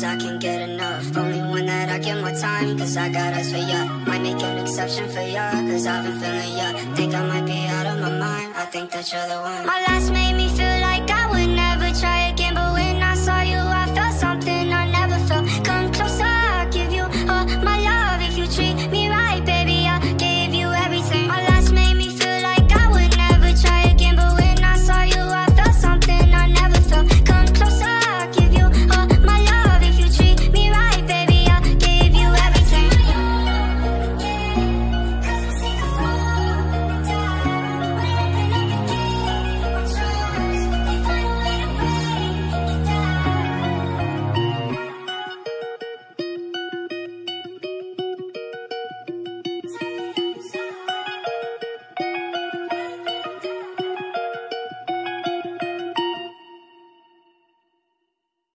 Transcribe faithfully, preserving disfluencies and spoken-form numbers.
cause I can't get enough. Only one that I get more time, cause I got eyes for ya. Might make an exception for ya, cause I've been feeling ya. Think I might be out of my mind, I think that you're the one. My last made me